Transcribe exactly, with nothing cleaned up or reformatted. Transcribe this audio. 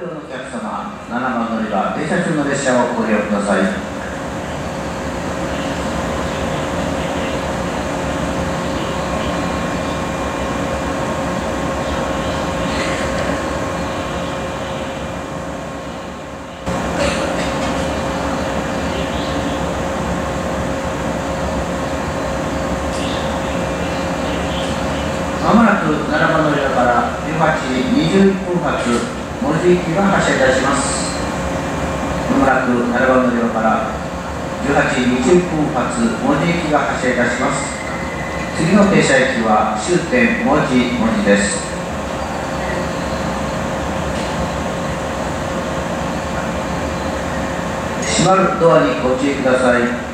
用のお客様、ななばん乗り場、停車中の列車をご利用ください。まもなくななばん乗り場からじゅうはちじにじゅっぷん発門司行きが発車いたします。まもなくななばん乗り場からじゅうはちじにじゅっぷん発門司行きが発車いたします。次の停車駅は終点門司門司です。閉まるドアにご注意ください。